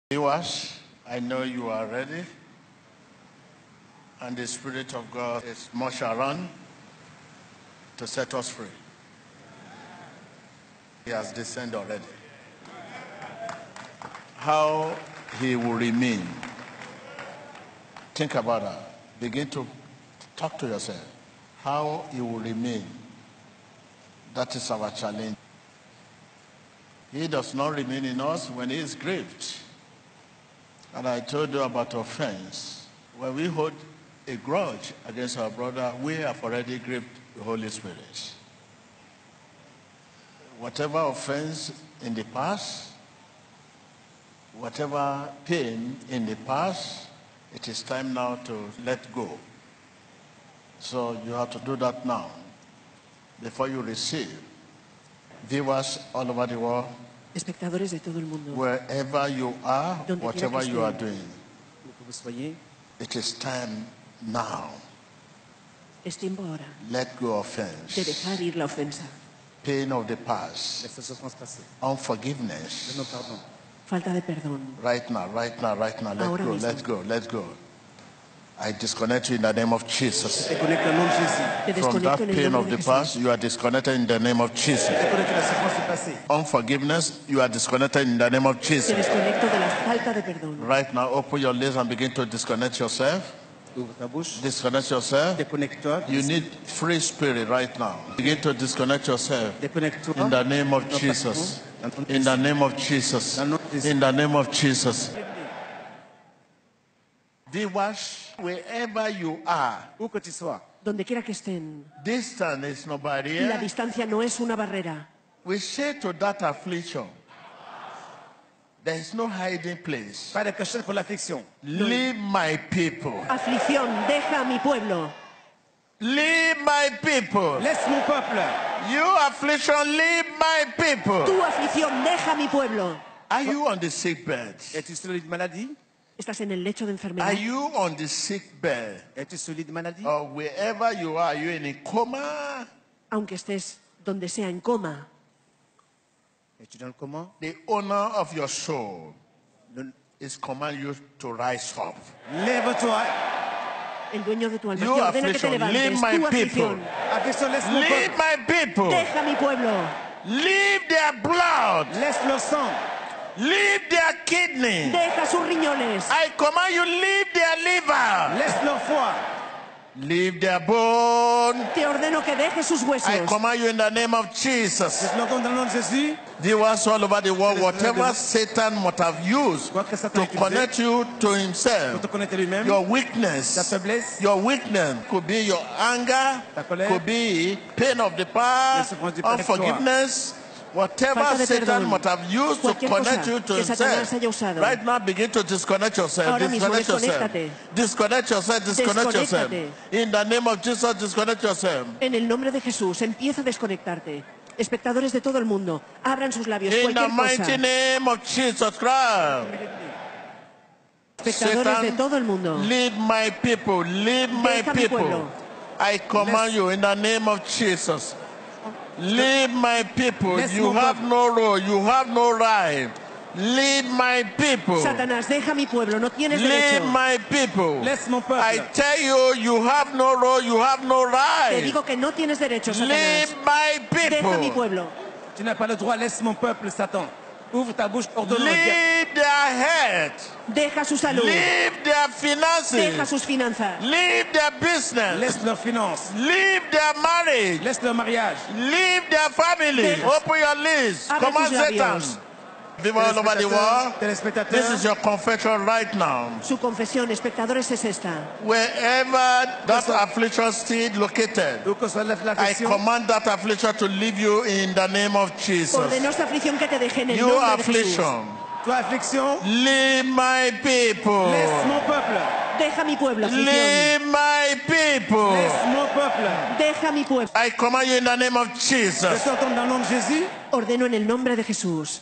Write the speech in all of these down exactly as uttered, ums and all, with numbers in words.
Viewers, I know you are ready, and the Spirit of God is much around to set us free. He has descended already. How he will remain. Think about that. Begin to talk to yourself. How he will remain. That is our challenge. He does not remain in us when he is grieved. And I told you about offense. When we hold a grudge against our brother, we have already grieved the Holy Spirit. Whatever offense in the past, whatever pain in the past, it is time now to let go. So you have to do that now before you receive. Viewers all over the world, espectadores de todo el mundo, wherever you are, donde whatever quiera que you are estén, doing, lo que vos soyez, it is time now. es tiempo ahora Let go of de offense, dejar ir la ofensa, pain of the past, Les souffrances passées, unforgiveness. de nos pardons. falta de perdón. Right now, right now, right now. Let Ahora go, mismo. let's go, let's go. I disconnect you in the name of Jesus. Déconnecte au nom de Jésus. Te From desconecto that en el pain nombre of de the Jesús. past, you are disconnected in the name of Jesus. Déconnecte la souffrance du passé. Unforgiveness, you are disconnected in the name of Te Jesus. desconecto de la falta de perdón. Right now, open your lips and begin to disconnect yourself. Ouvre ta bouche. Disconnect yourself. Déconnecte-toi. You need free spirit right now. Begin to disconnect yourself. Déconnecte-toi. In the name of Nos Jesus. pardons. Dans ton In the name of Jesus. In the name of Jesus. Viewers, wherever you are, Où que tu sois, Donde quiera que estén, distance is no la barrier. distancia no es una barrera. We say to that affliction, there is no hiding place. pas de cachette pour l'affliction. Leave my people. Aflicción, deja a mi pueblo. Leave my people. Laisse mon peuple. You affliction, leave my people. Tu aflicción, deja a mi pueblo. Are you on the sick bed? Es-tu sur le lit de maladie? Estás en el lecho de enfermedad. Are you on the sick bed? Es-tu sur le lit de maladie? Or wherever you are, are you in a coma? Aunque estés donde sea en coma, Es-tu dans le coma? The owner of your soul Le- is command you to rise up. Lève-toi. el dueño de tu alma You te ordena que te affliction, levantes. leave my Tu aflicción, Affliction, laisse mon Leave peuple. my people. deja a mi pueblo. Leave their blood. Laisse leur sang. Leave their kidney. Deja sus riñones. I command you, leave their liver. Laisse leur foie. Leave their bone. Te ordeno que dejes sus huesos. I command you in the name of Jesus. Je l'ordonne dans le nom de Jésus. Viewers all over the world, whatever Satan must have used Quoi que Satan to ait utilisé connect you to pour himself, te connaître lui-même, your ta weakness, faiblesse, your weakness could be your anger, Ta colère, could be pain of the past, les souffrances du passé, unforgiveness, whatever Falta de Satan perdón. must have used to Cualquier connect cosa you to que Satanás haya himself. usado. Right now, begin to disconnect yourself. Ahora mismo, disconnect yourself. desconéctate. Disconnect yourself. Disconnect yourself. Desconéctate. In the name of Jesus, disconnect yourself. En el nombre de Jesús, empieza a desconectarte. Espectadores de todo el mundo, abran sus labios. In the Cualquier mighty cosa. name of Jesus Christ. Espectadores Satan, de todo el mundo. leave my people, leave my Deja mi people. pueblo. I command you in the name of Jesus. Leave my people. Laisse You mon have peuple. no role, you have no right. Leave my people. Satanás, deja mi pueblo, no tienes Leave derecho. my people. Laisse mon peuple. I tell you, you have no role, you have no Te right. digo que no tienes derecho, Leave Satanás. my Deja mi people. pueblo. Tu n'as pas le droit, laisse mon peuple, Satan. Ouvre ta bouche, ordonne le diable. Leave their head. Deja su salud. Leave their Deja finances. sus finanzas. Leave their business. Laisse leurs finances. Leave their marriage. Laisse leur mariage. Leave their family. Deja- Open your lips. Abre Command tus Satan. labios. People all over the world. Téléspectateurs, This is your confession right now. Su confesión, espectadores, es esta. Wherever that affliction still located, où que soit la- I l'affliction, command that affliction to leave you in the name of Jesus. Ordenó esta aflicción que te deje en el You nombre de Jesús. affliction, toi affliction, leave my people. laisse mon peuple. Deja mi pueblo, aflicción. Leave my people. Laisse mon peuple. Deja mi pueblo. I command you in the name of Je Jesus. t'ordonne dans le nom de Jésus. Ordeno en el nombre de Jesús.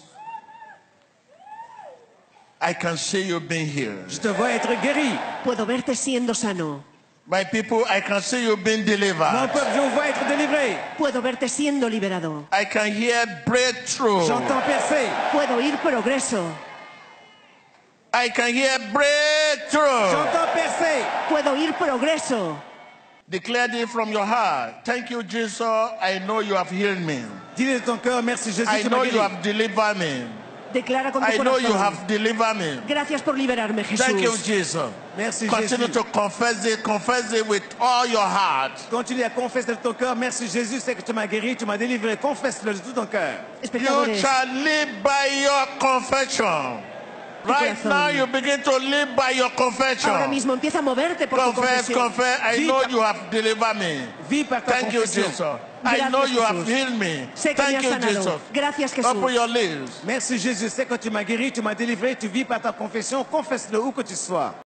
I can see you being healed. Je te vois être guéri. Puedo verte siendo sano. My people, I can see you being Mon delivered. peuple, je vous vois être délivré. Puedo verte siendo liberado. I can hear breakthrough. J'entends percer. Puedo oír progreso. I can hear breakthrough. J'entends percer. Puedo oír progreso. Declare it from your heart. Thank you, Jesus. I know you have healed me. Dis-le de ton cœur, merci Jésus, I tu know m'as you guéri. have delivered me. Declara con tu I know you corazón. have delivered me. Gracias por liberarme, Thank you, Jesús. Jesus. Merci Continue Jésus. to confess it. Confess it with all your heart. Continue à confesser de ton cœur. Merci Jésus, c'est que tu m'as guéri, tu m'as délivré. Confesse-le de tout ton cœur. You Espectadores, shall live by your confession. Right corazón. now, you begin to live by your ahora confession. mismo empieza a moverte por tu Confess, confesión. confess. I Vive- know you have delivered me. Vis par ta Thank you, confession. Jesus. I Gracias, know you have Jesús. healed me. Sé que me Thank has you, sanado. Jesus. Gracias, Jesús. Open your lips. Merci Jésus, c'est que tu m'as guéri, tu m'as délivré, tu vis par ta confession. Confesse-le où que tu sois.